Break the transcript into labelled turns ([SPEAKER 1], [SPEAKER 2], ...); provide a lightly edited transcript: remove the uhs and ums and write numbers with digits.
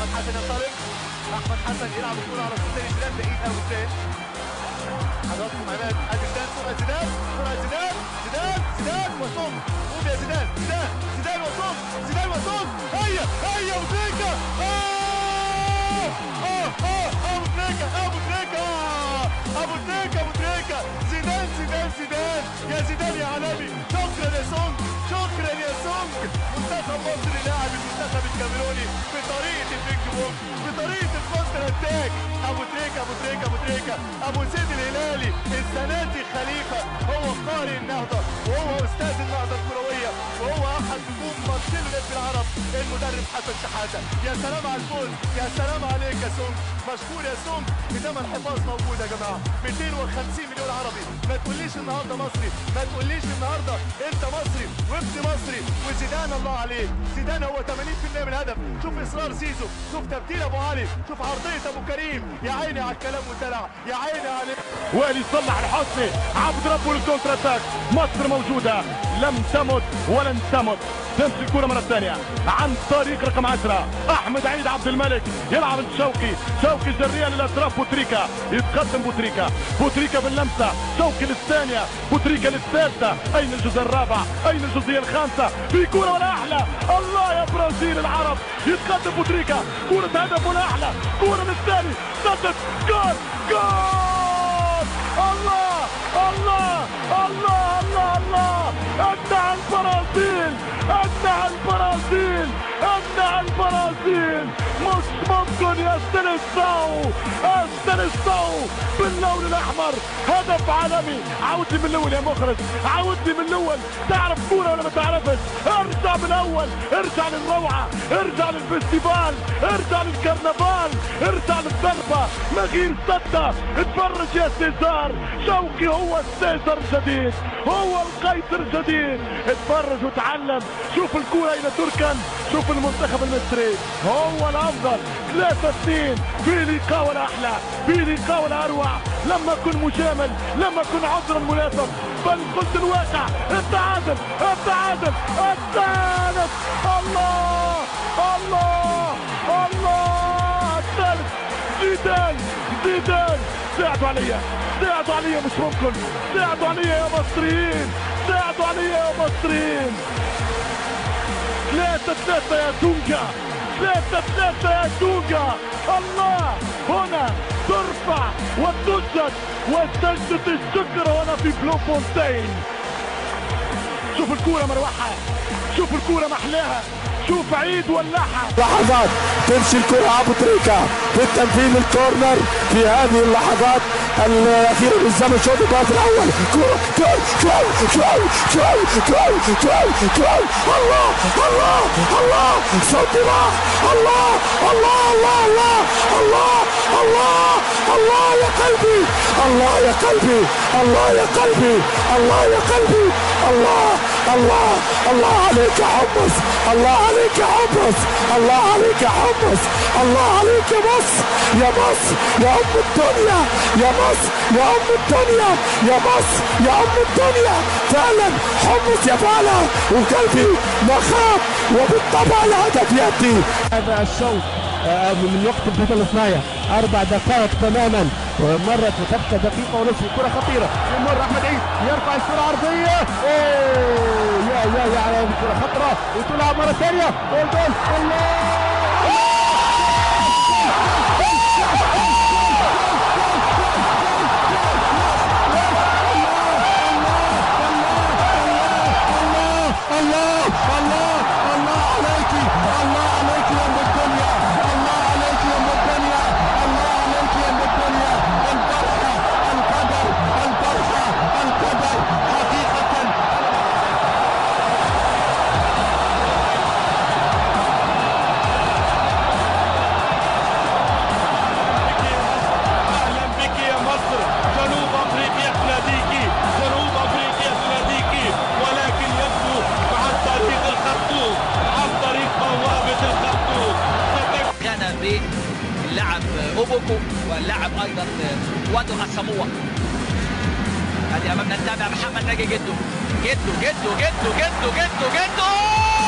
[SPEAKER 1] احمد حسن ينطلق. احمد حسن يلعب الكره على طول تاني زيدان بعيد قوي ازاي. حضراتكم عماد ادي زيدان سرعه زيدان وصوم. قوم يا زيدان وصوم. هيا ابو تريكه. ابو تريكه زيدان يا زيدان يا عالمي. شكرا يا سونج. منتخب مصر لاعب المنتخب الكاميروني بطريقه البينج بونج بطريقه الكونتر اتاك. ابو تريكه ابو زيد الهلالي السنه دي خليفه. هو قارئ النهضه وهو استاذ النهضه الكرويه وهو احد نجوم ماتشين في العرب المدرب حسن شحاته. يا سلام على الفوز يا سلام عليك يا سونج. مشكور يا سونج. بثمن حفاظ موجود يا جماعه 250 مليون عربي. ما تقوليش النهارده مصري ما تقوليش النهارده انت مصري وابن مصري. وزيدان الله عليه زيدان هو 80% من الهدف. شوف اصرار زيزو شوف تبديل ابو علي شوف عرضيه ابو كريم. يا عيني على الكلام والدلع يا عيني عليه.
[SPEAKER 2] وائل يصلح الحسني عبد ربه الكونتر اتاك. مصر موجوده لم تمت ولن تمت. تمشي الكرة مرة ثانية عن طريق رقم 10 أحمد عيد عبد الملك. يلعب شوقي جرية للأطراف. بوتريكا يتقدم بوتريكا باللمسة. شوقي للثانية بوتريكا للثالثة. أين الجزء الرابع أين الجزئية الخامسة في كرة ولا أحلى. الله يا برازيل العرب. يتقدم بوتريكا كرة هدف ولا أحلى. كرة للثاني سدد جول الله البرازيل مش ممكن يا سيليساو باللون الاحمر. هدف عالمي. عودني من الاول يا مخرج عودني من الاول. تعرف كوره ولا ما تعرفش؟ ارجع من الاول. ارجع للروعه ارجع للفستيفال ارجع للكرنفال ارجع للضربه مغير سته. اتفرج يا سيزار. شوقي هو السيزر الجديد هو القيصر الجديد. اتفرج وتعلم. شوف الكوره اين تركن. شوف المنتخب المصري هو الافضل. 3-2 في لقاء ولا احلى في لقاء ولا اروع. لما اكون مجامل لما اكون عذرا مناسب بل قلت الواقع. التعادل الله الثالث. زيدان ساعدوا عليا مش ممكن. ساعدوا عليا يا مصريين 3-3 يا دونجا 3-3 يا دونجا. الله هنا ترفع وتسجد وسجدة الشكر هنا في بلوفونتين. شوف الكورة مروحة شوف الكورة محلاها شوف عيد ولعها.
[SPEAKER 3] لحظات تمشي الكرة ابو تريكة في التنفيذ الكورنر في هذه اللحظات الاخيرة من زمن الشوط الثالث الاول. كرة الله صوت راح. الله يا قلبي الله عليك يا حمص. الله عليك يا مصر يا ام الدنيا يا ام الدنيا فعلا. حمص يا فعلا وقلبي مخاف وبالطبع الهدف ياتي.
[SPEAKER 4] هذا الشوط من وقت البدل الصناعي 4 دقائق تماما ومرت وتبقى دقيقة ونصف. الكرة خطيرة يمر أحمد عيد يرفع الكرة عرضية. يا على الكرة خطرة وتلعب مرة ثانية والجول.
[SPEAKER 5] اللاعب اوبوكو واللاعب ايضا وادو اساموا. هذه امامنا التابع محمد ناجي جدو